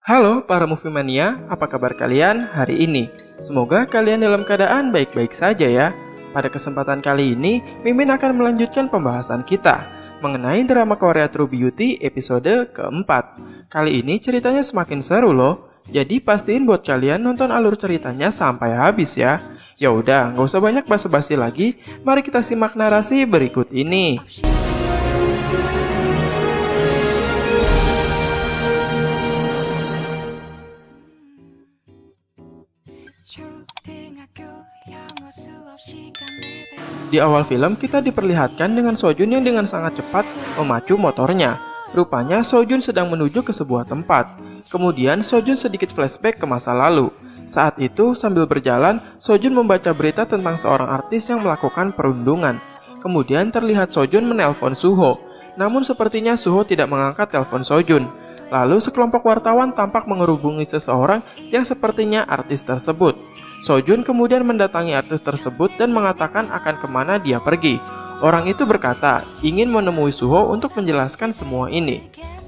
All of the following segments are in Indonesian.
Halo para Movie Mania, apa kabar kalian hari ini? Semoga kalian dalam keadaan baik-baik saja ya. Pada kesempatan kali ini, Mimin akan melanjutkan pembahasan kita mengenai drama Korea True Beauty episode keempat. Kali ini ceritanya semakin seru loh, jadi pastiin buat kalian nonton alur ceritanya sampai habis ya. Ya udah, nggak usah banyak basa-basi lagi, mari kita simak narasi berikut ini. Di awal film kita diperlihatkan dengan Sojun yang dengan sangat cepat memacu motornya. Rupanya Sojun sedang menuju ke sebuah tempat. Kemudian Sojun sedikit flashback ke masa lalu. Saat itu sambil berjalan, Sojun membaca berita tentang seorang artis yang melakukan perundungan. Kemudian terlihat Sojun menelpon Suho. Namun sepertinya Suho tidak mengangkat telepon Sojun. Lalu sekelompok wartawan tampak mengerubungi seseorang yang sepertinya artis tersebut. Sojun kemudian mendatangi artis tersebut dan mengatakan akan kemana dia pergi. Orang itu berkata ingin menemui Suho untuk menjelaskan semua ini.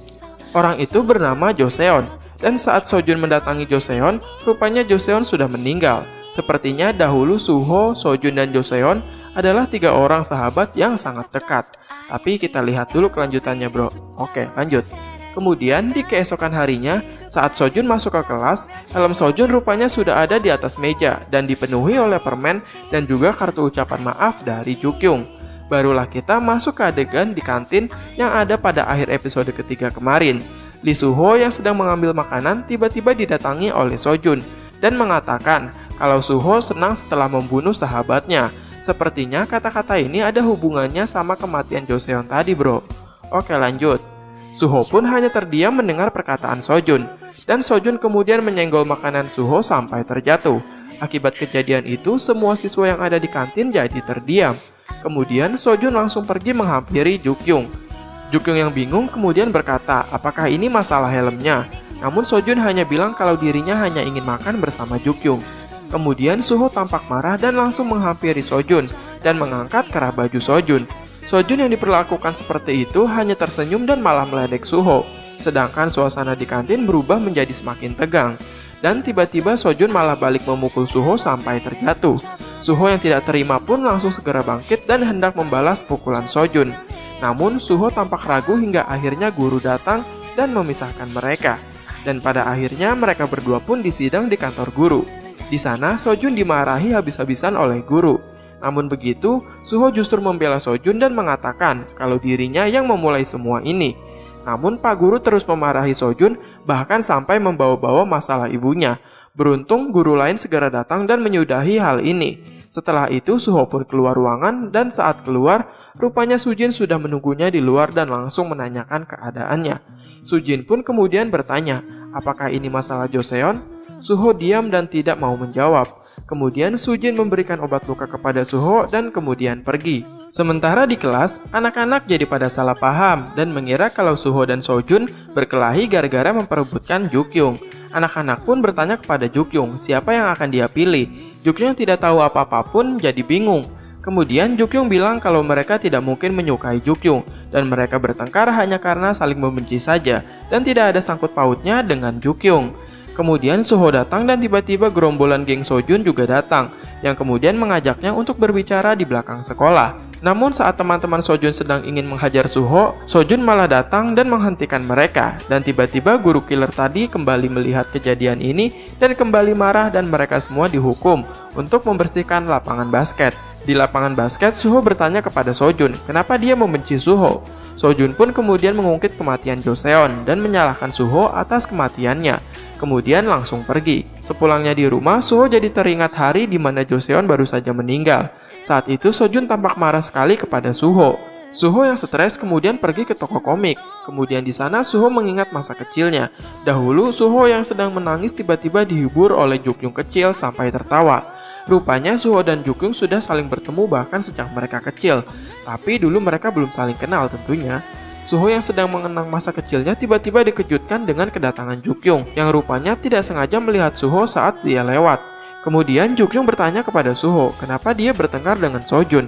Orang itu bernama Joseon, dan saat Sojun mendatangi Joseon, rupanya Joseon sudah meninggal. Sepertinya dahulu Suho, Sojun, dan Joseon adalah 3 orang sahabat yang sangat dekat. Tapi kita lihat dulu kelanjutannya bro. Oke, lanjut. Kemudian di keesokan harinya, saat Sojun masuk ke kelas, helm Sojun rupanya sudah ada di atas meja dan dipenuhi oleh permen dan juga kartu ucapan maaf dari Jukyung. Barulah kita masuk ke adegan di kantin yang ada pada akhir episode ketiga kemarin. Lee Suho yang sedang mengambil makanan tiba-tiba didatangi oleh Sojun dan mengatakan kalau Suho senang setelah membunuh sahabatnya. Sepertinya kata-kata ini ada hubungannya sama kematian Joseon tadi bro. Oke lanjut. Suho pun hanya terdiam mendengar perkataan Sojun, dan Sojun kemudian menyenggol makanan Suho sampai terjatuh. Akibat kejadian itu, semua siswa yang ada di kantin jadi terdiam. Kemudian Sojun langsung pergi menghampiri Jukyung. Jukyung yang bingung kemudian berkata, apakah ini masalah helmnya? Namun Sojun hanya bilang kalau dirinya hanya ingin makan bersama Jukyung. Kemudian Suho tampak marah dan langsung menghampiri Sojun dan mengangkat kerah baju Sojun. Sojun yang diperlakukan seperti itu hanya tersenyum dan malah meledek Suho. Sedangkan suasana di kantin berubah menjadi semakin tegang. Dan tiba-tiba Sojun malah balik memukul Suho sampai terjatuh. Suho yang tidak terima pun langsung segera bangkit dan hendak membalas pukulan Sojun. Namun Suho tampak ragu hingga akhirnya guru datang dan memisahkan mereka. Dan pada akhirnya mereka berdua pun disidang di kantor guru. Di sana Sojun dimarahi habis-habisan oleh guru. Namun begitu, Suho justru membela Sojun dan mengatakan kalau dirinya yang memulai semua ini. Namun Pak Guru terus memarahi Sojun, bahkan sampai membawa-bawa masalah ibunya. Beruntung guru lain segera datang dan menyudahi hal ini. Setelah itu Suho pun keluar ruangan dan saat keluar, rupanya Sujin sudah menunggunya di luar dan langsung menanyakan keadaannya. Sujin pun kemudian bertanya, apakah ini masalah Joseon? Suho diam dan tidak mau menjawab. Kemudian Sujin memberikan obat luka kepada Suho dan kemudian pergi. Sementara di kelas, anak-anak jadi pada salah paham dan mengira kalau Suho dan Sojun berkelahi gara-gara memperebutkan Jukyung. Anak-anak pun bertanya kepada Jukyung siapa yang akan dia pilih. Jukyung tidak tahu apa-apa pun jadi bingung. Kemudian Jukyung bilang kalau mereka tidak mungkin menyukai Jukyung dan mereka bertengkar hanya karena saling membenci saja dan tidak ada sangkut pautnya dengan Jukyung. Kemudian Suho datang dan tiba-tiba gerombolan geng Sojun juga datang, yang kemudian mengajaknya untuk berbicara di belakang sekolah. Namun saat teman-teman Sojun sedang ingin menghajar Suho, Sojun malah datang dan menghentikan mereka. Dan tiba-tiba guru killer tadi kembali melihat kejadian ini dan kembali marah dan mereka semua dihukum untuk membersihkan lapangan basket. Di lapangan basket, Suho bertanya kepada Sojun, kenapa dia membenci Suho. Sojun pun kemudian mengungkit kematian Joseon dan menyalahkan Suho atas kematiannya. Kemudian langsung pergi. Sepulangnya di rumah, Suho jadi teringat hari di mana Joseon baru saja meninggal. Saat itu Sojun tampak marah sekali kepada Suho. Suho yang stres kemudian pergi ke toko komik. Kemudian di sana Suho mengingat masa kecilnya. Dahulu Suho yang sedang menangis tiba-tiba dihibur oleh Jukyung kecil sampai tertawa. Rupanya Suho dan Jukyung sudah saling bertemu bahkan sejak mereka kecil. Tapi dulu mereka belum saling kenal tentunya. Suho yang sedang mengenang masa kecilnya tiba-tiba dikejutkan dengan kedatangan Jukyung yang rupanya tidak sengaja melihat Suho saat dia lewat. Kemudian Jukyung bertanya kepada Suho kenapa dia bertengkar dengan Sojun.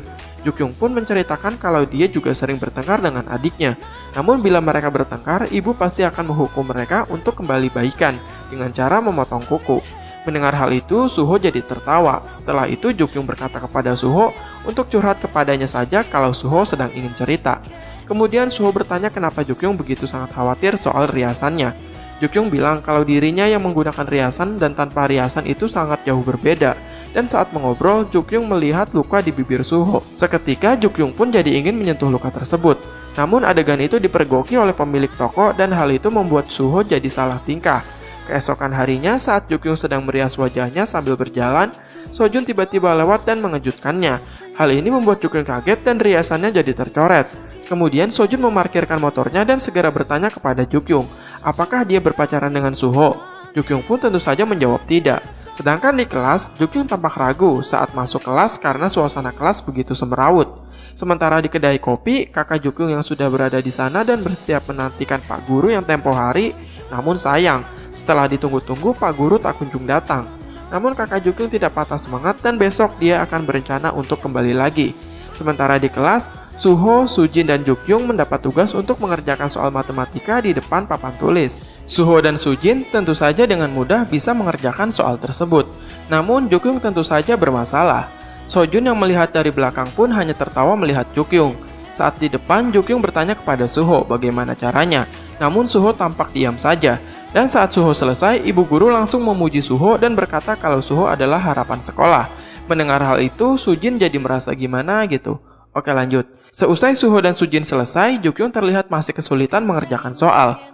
Jukyung pun menceritakan kalau dia juga sering bertengkar dengan adiknya. Namun bila mereka bertengkar, ibu pasti akan menghukum mereka untuk kembali baikan dengan cara memotong kuku. Mendengar hal itu, Suho jadi tertawa. Setelah itu Jukyung berkata kepada Suho untuk curhat kepadanya saja kalau Suho sedang ingin cerita. Kemudian Suho bertanya kenapa Jukyung begitu sangat khawatir soal riasannya. Jukyung bilang kalau dirinya yang menggunakan riasan dan tanpa riasan itu sangat jauh berbeda. Dan saat mengobrol, Jukyung melihat luka di bibir Suho. Seketika, Jukyung pun jadi ingin menyentuh luka tersebut. Namun adegan itu dipergoki oleh pemilik toko dan hal itu membuat Suho jadi salah tingkah. Keesokan harinya, saat Jukyung sedang merias wajahnya sambil berjalan, Sojun tiba-tiba lewat dan mengejutkannya. Hal ini membuat Jukyung kaget dan riasannya jadi tercoret. Kemudian Sojun memarkirkan motornya dan segera bertanya kepada Jukyung, apakah dia berpacaran dengan Suho? Jukyung pun tentu saja menjawab tidak. Sedangkan di kelas, Jukyung tampak ragu saat masuk kelas karena suasana kelas begitu semerawut. Sementara di kedai kopi, kakak Jukyung yang sudah berada di sana dan bersiap menantikan Pak Guru yang tempo hari, namun sayang, setelah ditunggu-tunggu Pak Guru tak kunjung datang. Namun kakak Jukyung tidak patah semangat dan besok dia akan berencana untuk kembali lagi. Sementara di kelas, Suho, Sujin, dan Jukyung mendapat tugas untuk mengerjakan soal matematika di depan papan tulis. Suho dan Sujin tentu saja dengan mudah bisa mengerjakan soal tersebut. Namun Jukyung tentu saja bermasalah. Sojun yang melihat dari belakang pun hanya tertawa melihat Jukyung. Saat di depan, Jukyung bertanya kepada Suho bagaimana caranya. Namun Suho tampak diam saja. Dan saat Suho selesai, ibu guru langsung memuji Suho dan berkata kalau Suho adalah harapan sekolah. Mendengar hal itu, Sujin jadi merasa gimana gitu. Oke lanjut. Seusai Suho dan Sujin selesai, Jukyung terlihat masih kesulitan mengerjakan soal.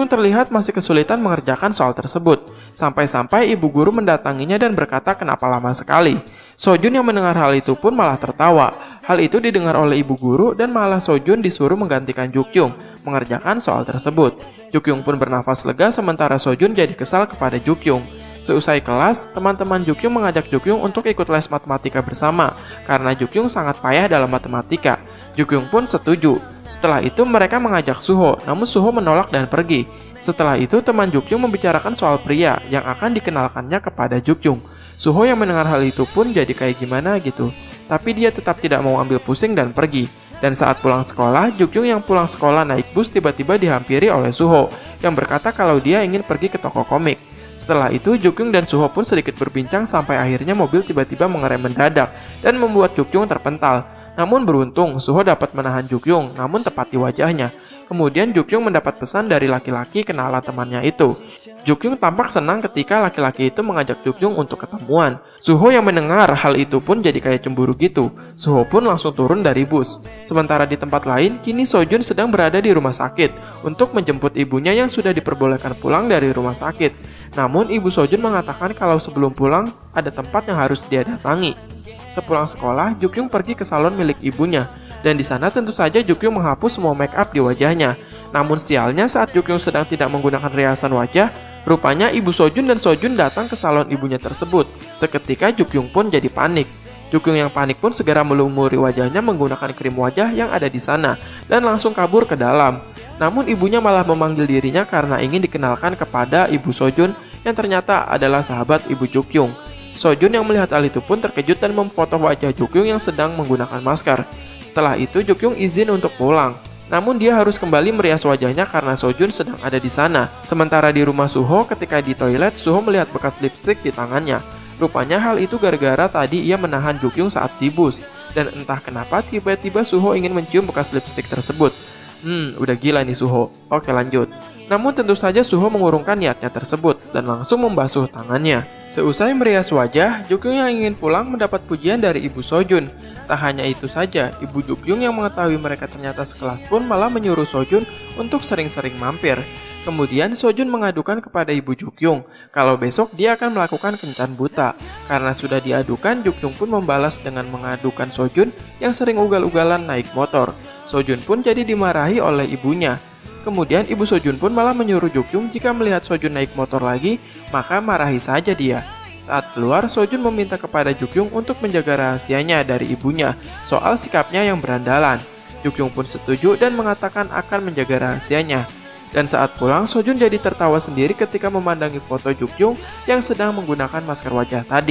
Tersebut. Sampai-sampai ibu guru mendatanginya dan berkata kenapa lama sekali. Sojun yang mendengar hal itu pun malah tertawa. Hal itu didengar oleh ibu guru dan malah Sojun disuruh menggantikan Jukyung mengerjakan soal tersebut. Jukyung pun bernafas lega sementara Sojun jadi kesal kepada Jukyung. Seusai kelas, teman-teman Jukyung mengajak Jukyung untuk ikut les matematika bersama karena Jukyung sangat payah dalam matematika. Jukyung pun setuju. Setelah itu mereka mengajak Suho, namun Suho menolak dan pergi. Setelah itu teman Jukyung membicarakan soal pria yang akan dikenalkannya kepada Jukyung. Suho yang mendengar hal itu pun jadi kayak gimana gitu. Tapi dia tetap tidak mau ambil pusing dan pergi. Dan saat pulang sekolah, Jukyung yang pulang sekolah naik bus tiba-tiba dihampiri oleh Suho yang berkata kalau dia ingin pergi ke toko komik. Setelah itu, Jukyung dan Suho pun sedikit berbincang sampai akhirnya mobil tiba-tiba mengerem mendadak dan membuat Jukyung terpental. Namun beruntung, Suho dapat menahan Jukyung, namun tepat di wajahnya. Kemudian Jukyung mendapat pesan dari laki-laki kenalan temannya itu. Jukyung tampak senang ketika laki-laki itu mengajak Jukyung untuk ketemuan. Suho yang mendengar hal itu pun jadi kayak cemburu gitu. Suho pun langsung turun dari bus. Sementara di tempat lain, kini Sojun sedang berada di rumah sakit untuk menjemput ibunya yang sudah diperbolehkan pulang dari rumah sakit. Namun ibu Sojun mengatakan kalau sebelum pulang ada tempat yang harus dia datangi. Sepulang sekolah, Jukyung pergi ke salon milik ibunya. Dan di sana tentu saja Jukyung menghapus semua make up di wajahnya. Namun sialnya saat Jukyung sedang tidak menggunakan riasan wajah, rupanya ibu Sojun dan Sojun datang ke salon ibunya tersebut. Seketika Jukyung pun jadi panik. Jukyung yang panik pun segera melumuri wajahnya menggunakan krim wajah yang ada di sana dan langsung kabur ke dalam. Namun ibunya malah memanggil dirinya karena ingin dikenalkan kepada ibu Sojun yang ternyata adalah sahabat ibu Jukyung. Sojun yang melihat hal itu pun terkejut dan memfoto wajah Jukyung yang sedang menggunakan masker. Setelah itu Jukyung izin untuk pulang. Namun dia harus kembali merias wajahnya karena Sojun sedang ada di sana. Sementara di rumah Suho, ketika di toilet, Suho melihat bekas lipstik di tangannya. Rupanya hal itu gara-gara tadi ia menahan Jukyung saat di bus. Dan entah kenapa tiba-tiba Suho ingin mencium bekas lipstik tersebut. Udah gila nih Suho. Oke lanjut. Namun tentu saja Suho mengurungkan niatnya tersebut dan langsung membasuh tangannya. Seusai merias wajah, Jukyung yang ingin pulang mendapat pujian dari ibu Sojun. Tak hanya itu saja, ibu Jukyung yang mengetahui mereka ternyata sekelas pun malah menyuruh Sojun untuk sering-sering mampir. Kemudian Sojun mengadukan kepada ibu Jukyung kalau besok dia akan melakukan kencan buta. Karena sudah diadukan, Jukyung pun membalas dengan mengadukan Sojun yang sering ugal-ugalan naik motor. Sojun pun jadi dimarahi oleh ibunya. Kemudian ibu Sojun pun malah menyuruh Jukyung jika melihat Sojun naik motor lagi, maka marahi saja dia. Saat keluar, Sojun meminta kepada Jukyung untuk menjaga rahasianya dari ibunya soal sikapnya yang berandalan. Jukyung pun setuju dan mengatakan akan menjaga rahasianya. Dan saat pulang, Sojun jadi tertawa sendiri ketika memandangi foto Jukyung yang sedang menggunakan masker wajah tadi.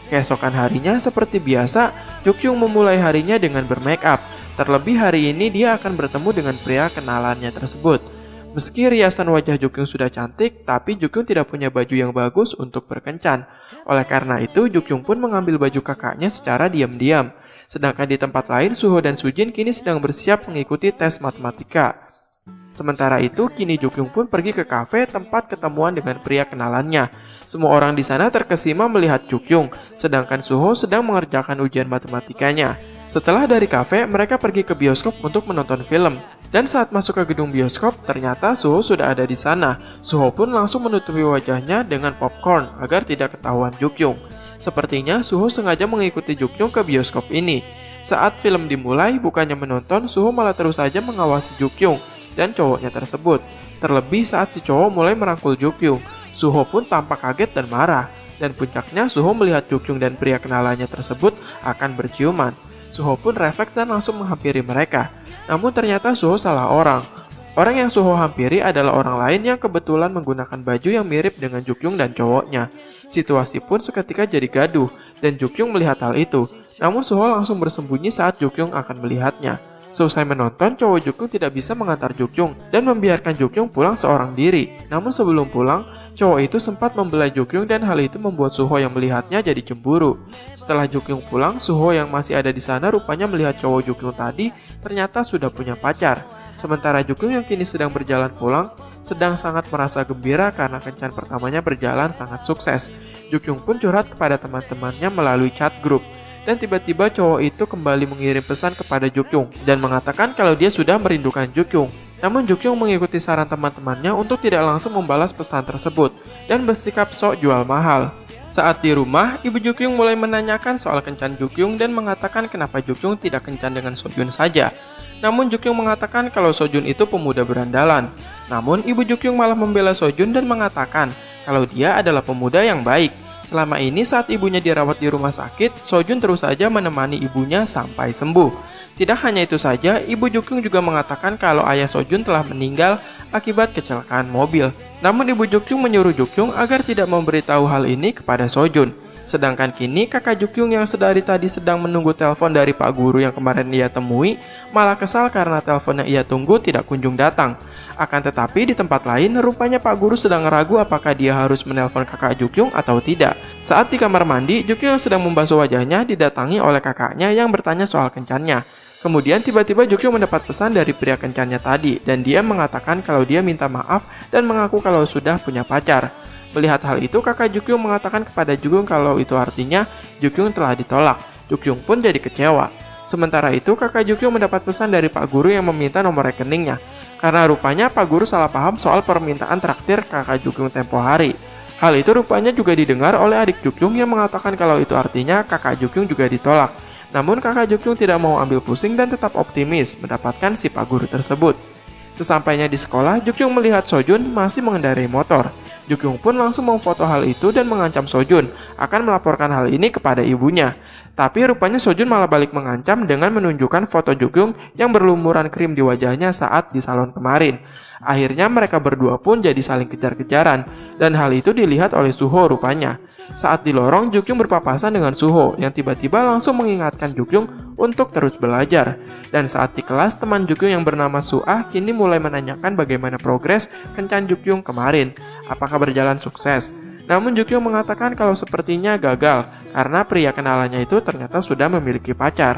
Keesokan harinya seperti biasa, Jukyung memulai harinya dengan bermake up. Terlebih hari ini dia akan bertemu dengan pria kenalannya tersebut. Meski riasan wajah Jukyung sudah cantik, tapi Jukyung tidak punya baju yang bagus untuk berkencan. Oleh karena itu, Jukyung pun mengambil baju kakaknya secara diam-diam. Sedangkan di tempat lain, Suho dan Sujin kini sedang bersiap mengikuti tes matematika. Sementara itu, kini Jukyung pun pergi ke kafe tempat ketemuan dengan pria kenalannya. Semua orang di sana terkesima melihat Jukyung, sedangkan Suho sedang mengerjakan ujian matematikanya. Setelah dari kafe, mereka pergi ke bioskop untuk menonton film. Dan saat masuk ke gedung bioskop, ternyata Suho sudah ada di sana. Suho pun langsung menutupi wajahnya dengan popcorn agar tidak ketahuan Jukyung. Sepertinya Suho sengaja mengikuti Jukyung ke bioskop ini. Saat film dimulai, bukannya menonton, Suho malah terus saja mengawasi Jukyung dan cowoknya tersebut. Terlebih saat si cowok mulai merangkul Jukyung, Suho pun tampak kaget dan marah. Dan puncaknya Suho melihat Jukyung dan pria kenalannya tersebut akan berciuman. Suho pun refleks dan langsung menghampiri mereka. Namun ternyata Suho salah orang. Orang yang Suho hampiri adalah orang lain yang kebetulan menggunakan baju yang mirip dengan Jukyung dan cowoknya. Situasi pun seketika jadi gaduh, dan Jukyung melihat hal itu. Namun Suho langsung bersembunyi saat Jukyung akan melihatnya. Seusai menonton, cowok Jukyung tidak bisa mengantar Jukyung dan membiarkan Jukyung pulang seorang diri. Namun sebelum pulang, cowok itu sempat membelai Jukyung dan hal itu membuat Suho yang melihatnya jadi cemburu. Setelah Jukyung pulang, Suho yang masih ada di sana rupanya melihat cowok Jukyung tadi ternyata sudah punya pacar. Sementara Jukyung yang kini sedang berjalan pulang, sedang sangat merasa gembira karena kencan pertamanya berjalan sangat sukses. Jukyung pun curhat kepada teman-temannya melalui chat grup. Dan tiba-tiba cowok itu kembali mengirim pesan kepada Jukyung dan mengatakan kalau dia sudah merindukan Jukyung. Namun Jukyung mengikuti saran teman-temannya untuk tidak langsung membalas pesan tersebut dan bersikap sok jual mahal. Saat di rumah, ibu Jukyung mulai menanyakan soal kencan Jukyung dan mengatakan kenapa Jukyung tidak kencan dengan Sojun saja. Namun Jukyung mengatakan kalau Sojun itu pemuda berandalan. Namun ibu Jukyung malah membela Sojun dan mengatakan kalau dia adalah pemuda yang baik. Selama ini saat ibunya dirawat di rumah sakit, Sojun terus saja menemani ibunya sampai sembuh. Tidak hanya itu saja, ibu Jukyung juga mengatakan kalau ayah Sojun telah meninggal akibat kecelakaan mobil. Namun ibu Jukyung menyuruh Jukyung agar tidak memberitahu hal ini kepada Sojun. Sedangkan kini kakak Jukyung yang sedari tadi sedang menunggu telepon dari Pak Guru yang kemarin ia temui, malah kesal karena telepon yang ia tunggu tidak kunjung datang. Akan tetapi di tempat lain, rupanya Pak Guru sedang ragu apakah dia harus menelpon kakak Jukyung atau tidak. Saat di kamar mandi, Jukyung yang sedang membasuh wajahnya didatangi oleh kakaknya yang bertanya soal kencannya. Kemudian tiba-tiba Jukyung mendapat pesan dari pria kencannya tadi, dan dia mengatakan kalau dia minta maaf dan mengaku kalau sudah punya pacar. Melihat hal itu, kakak Jukyung mengatakan kepada Jukyung kalau itu artinya Jukyung telah ditolak. Jukyung pun jadi kecewa. Sementara itu, kakak Jukyung mendapat pesan dari Pak Guru yang meminta nomor rekeningnya. Karena rupanya Pak Guru salah paham soal permintaan traktir kakak Jukyung tempo hari. Hal itu rupanya juga didengar oleh adik Jukyung yang mengatakan kalau itu artinya kakak Jukyung juga ditolak. Namun kakak Jukyung tidak mau ambil pusing dan tetap optimis mendapatkan si Pak Guru tersebut. Sesampainya di sekolah, Jukyung melihat Sojun masih mengendarai motor. Jukyung pun langsung memfoto hal itu dan mengancam Sojun akan melaporkan hal ini kepada ibunya. Tapi rupanya Sojun malah balik mengancam dengan menunjukkan foto Jukyung yang berlumuran krim di wajahnya saat di salon kemarin. Akhirnya mereka berdua pun jadi saling kejar-kejaran, dan hal itu dilihat oleh Suho rupanya. Saat di lorong, Jukyung berpapasan dengan Suho yang tiba-tiba langsung mengingatkan Jukyung untuk terus belajar. Dan saat di kelas, teman Jukyung yang bernama Suah kini mulai menanyakan bagaimana progres kencan Jukyung kemarin. Apakah berjalan sukses? Namun Jukyung mengatakan kalau sepertinya gagal karena pria kenalannya itu ternyata sudah memiliki pacar.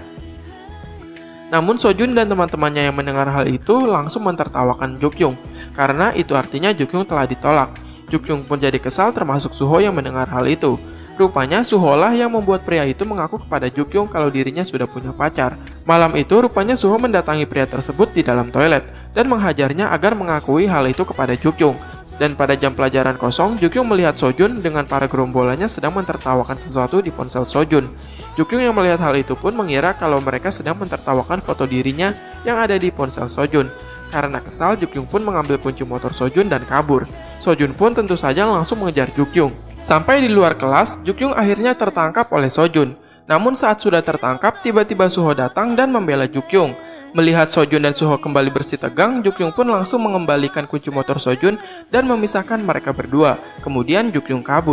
Namun Sojun dan teman-temannya yang mendengar hal itu langsung mentertawakan Jukyung karena itu artinya Jukyung telah ditolak. Jukyung pun jadi kesal termasuk Suho yang mendengar hal itu. Rupanya Suho lah yang membuat pria itu mengaku kepada Jukyung kalau dirinya sudah punya pacar. Malam itu rupanya Suho mendatangi pria tersebut di dalam toilet dan menghajarnya agar mengakui hal itu kepada Jukyung. Dan pada jam pelajaran kosong, Jukyung melihat Sojun dengan para gerombolannya sedang mentertawakan sesuatu di ponsel Sojun. Jukyung yang melihat hal itu pun mengira kalau mereka sedang mentertawakan foto dirinya yang ada di ponsel Sojun. Karena kesal, Jukyung pun mengambil kunci motor Sojun dan kabur. Sojun pun tentu saja langsung mengejar Jukyung. Sampai di luar kelas, Jukyung akhirnya tertangkap oleh Sojun. Namun saat sudah tertangkap, tiba-tiba Suho datang dan membela Jukyung. Melihat Sojun dan Suho kembali bersih tegang, Jukyung pun langsung mengembalikan kunci motor Sojun dan memisahkan mereka berdua. Kemudian Jukyung kabur.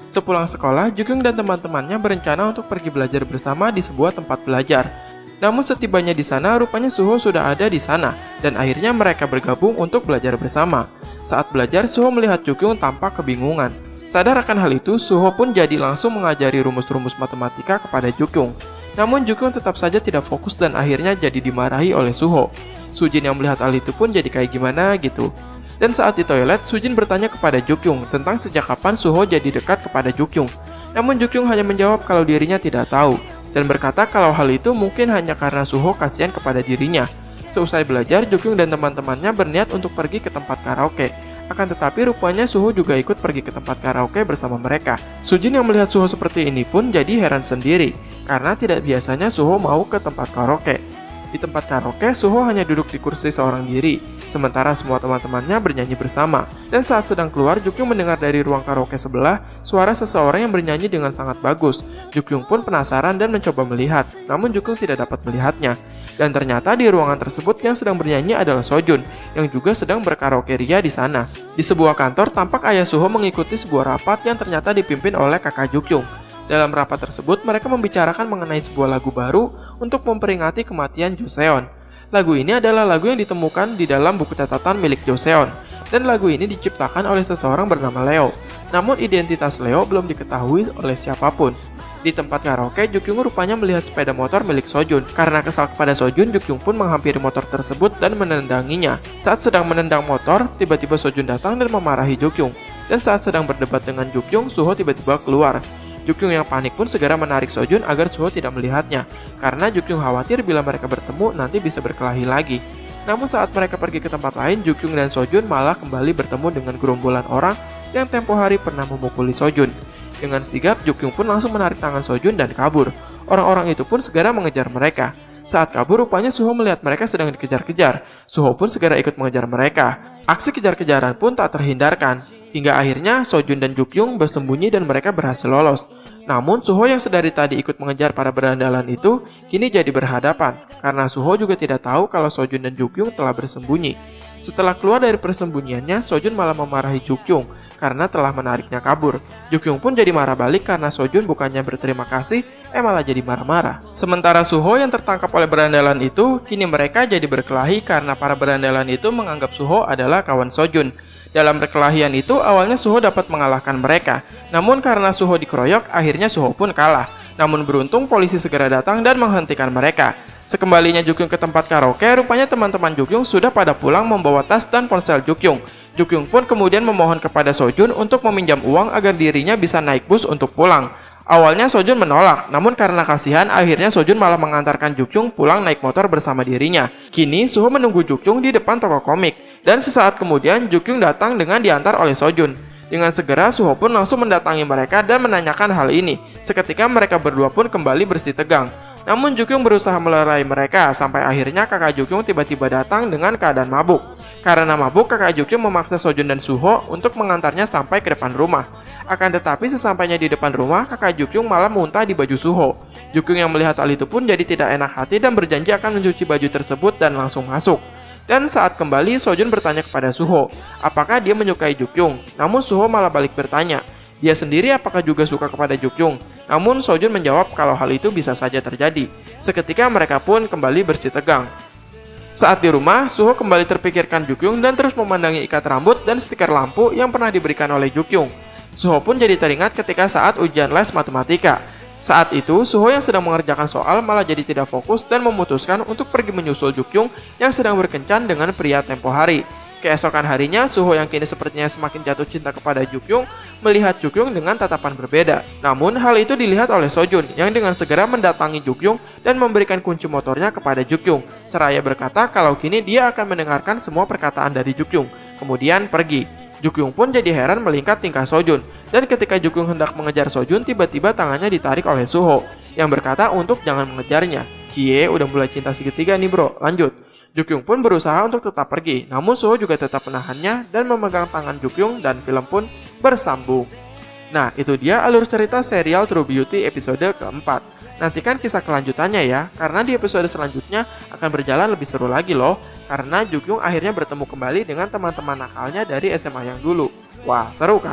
Sepulang sekolah, Jukyung dan teman-temannya berencana untuk pergi belajar bersama di sebuah tempat belajar. Namun setibanya di sana, rupanya Suho sudah ada di sana, dan akhirnya mereka bergabung untuk belajar bersama. Saat belajar, Suho melihat Jukyung tampak kebingungan. Sadar akan hal itu, Suho pun jadi langsung mengajari rumus-rumus matematika kepada Jukyung. Namun Jukyung tetap saja tidak fokus dan akhirnya jadi dimarahi oleh Suho. Sujin yang melihat hal itu pun jadi kayak gimana gitu. Dan saat di toilet, Sujin bertanya kepada Jukyung tentang sejak kapan Suho jadi dekat kepada Jukyung. Namun Jukyung hanya menjawab kalau dirinya tidak tahu, dan berkata kalau hal itu mungkin hanya karena Suho kasihan kepada dirinya. Seusai belajar, Jukyung dan teman-temannya berniat untuk pergi ke tempat karaoke. Akan tetapi rupanya Suho juga ikut pergi ke tempat karaoke bersama mereka. Sujin yang melihat Suho seperti ini pun jadi heran sendiri, karena tidak biasanya Suho mau ke tempat karaoke. Di tempat karaoke, Suho hanya duduk di kursi seorang diri, sementara semua teman-temannya bernyanyi bersama. Dan saat sedang keluar, Jukyung mendengar dari ruang karaoke sebelah suara seseorang yang bernyanyi dengan sangat bagus. Jukyung pun penasaran dan mencoba melihat, namun Jukyung tidak dapat melihatnya. Dan ternyata di ruangan tersebut yang sedang bernyanyi adalah Sojun, yang juga sedang berkaraoke ria di sana. Di sebuah kantor, tampak ayah Suho mengikuti sebuah rapat yang ternyata dipimpin oleh kakak Jukyung. Dalam rapat tersebut, mereka membicarakan mengenai sebuah lagu baru untuk memperingati kematian Joseon. Lagu ini adalah lagu yang ditemukan di dalam buku catatan milik Joseon, dan lagu ini diciptakan oleh seseorang bernama Leo. Namun identitas Leo belum diketahui oleh siapapun. Di tempat karaoke, Jukyung rupanya melihat sepeda motor milik Sojun. Karena kesal kepada Sojun, Jukyung pun menghampiri motor tersebut dan menendanginya. Saat sedang menendang motor, tiba-tiba Sojun datang dan memarahi Jukyung. Dan saat sedang berdebat dengan Jukyung, Suho tiba-tiba keluar. Jukyung yang panik pun segera menarik Sojun agar Suho tidak melihatnya, karena Jukyung khawatir bila mereka bertemu nanti bisa berkelahi lagi. Namun saat mereka pergi ke tempat lain, Jukyung dan Sojun malah kembali bertemu dengan gerombolan orang yang tempo hari pernah memukuli Sojun. Dengan sigap, Jukyung pun langsung menarik tangan Sojun dan kabur. Orang-orang itu pun segera mengejar mereka. Saat kabur, rupanya Suho melihat mereka sedang dikejar-kejar. Suho pun segera ikut mengejar mereka. Aksi kejar-kejaran pun tak terhindarkan. Hingga akhirnya Sojun dan Jukyung bersembunyi dan mereka berhasil lolos. Namun Suho yang sedari tadi ikut mengejar para berandalan itu kini jadi berhadapan, karena Suho juga tidak tahu kalau Sojun dan Jukyung telah bersembunyi. Setelah keluar dari persembunyiannya, Sojun malah memarahi Jukyung karena telah menariknya kabur. Jukyung pun jadi marah balik karena Sojun bukannya berterima kasih, malah jadi marah-marah. Sementara Suho yang tertangkap oleh berandalan itu, kini mereka jadi berkelahi karena para berandalan itu menganggap Suho adalah kawan Sojun. Dalam perkelahian itu, awalnya Suho dapat mengalahkan mereka. Namun karena Suho dikeroyok, akhirnya Suho pun kalah. Namun beruntung polisi segera datang dan menghentikan mereka. Sekembalinya Jukyung ke tempat karaoke, rupanya teman-teman Jukyung sudah pada pulang membawa tas dan ponsel Jukyung. Jukyung pun kemudian memohon kepada Sojun untuk meminjam uang agar dirinya bisa naik bus untuk pulang. Awalnya Sojun menolak, namun karena kasihan, akhirnya Sojun malah mengantarkan Jukyung pulang naik motor bersama dirinya. Kini Suho menunggu Jukyung di depan toko komik, dan sesaat kemudian Jukyung datang dengan diantar oleh Sojun. Dengan segera Suho pun langsung mendatangi mereka dan menanyakan hal ini. Seketika mereka berdua pun kembali bersih tegang. Namun Jukyung berusaha melerai mereka, sampai akhirnya kakak Jukyung tiba-tiba datang dengan keadaan mabuk. Karena mabuk, kakak Jukyung memaksa Sojun dan Suho untuk mengantarnya sampai ke depan rumah. Akan tetapi sesampainya di depan rumah, kakak Jukyung malah muntah di baju Suho. Jukyung yang melihat hal itu pun jadi tidak enak hati dan berjanji akan mencuci baju tersebut dan langsung masuk. Dan saat kembali, Sojun bertanya kepada Suho, apakah dia menyukai Jukyung? Namun Suho malah balik bertanya, dia sendiri apakah juga suka kepada Jukyung? Namun Sojun menjawab kalau hal itu bisa saja terjadi. Seketika mereka pun kembali bersih tegang. Saat di rumah, Suho kembali terpikirkan Jukyung dan terus memandangi ikat rambut dan stiker lampu yang pernah diberikan oleh Jukyung. Suho pun jadi teringat ketika saat ujian les matematika. Saat itu, Suho yang sedang mengerjakan soal malah jadi tidak fokus dan memutuskan untuk pergi menyusul Jukyung yang sedang berkencan dengan pria tempo hari. Keesokan harinya, Suho yang kini sepertinya semakin jatuh cinta kepada Jukyung melihat Jukyung dengan tatapan berbeda. Namun, hal itu dilihat oleh Sojun yang dengan segera mendatangi Jukyung dan memberikan kunci motornya kepada Jukyung, seraya berkata kalau kini dia akan mendengarkan semua perkataan dari Jukyung, kemudian pergi. Jukyung pun jadi heran melihat tingkah Sojun, dan ketika Jukyung hendak mengejar Sojun, tiba-tiba tangannya ditarik oleh Suho, yang berkata untuk jangan mengejarnya. Cie, udah mulai cinta segitiga nih bro, lanjut. Jukyung pun berusaha untuk tetap pergi, namun Suho juga tetap menahannya dan memegang tangan Jukyung dan film pun bersambung. Nah, itu dia alur cerita serial True Beauty episode keempat. Nantikan kisah kelanjutannya ya, karena di episode selanjutnya akan berjalan lebih seru lagi loh. Karena Jukyung akhirnya bertemu kembali dengan teman-teman nakalnya dari SMA yang dulu. Wah, seru kan?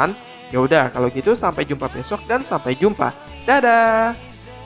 Ya udah, kalau gitu sampai jumpa besok dan sampai jumpa. Dadah!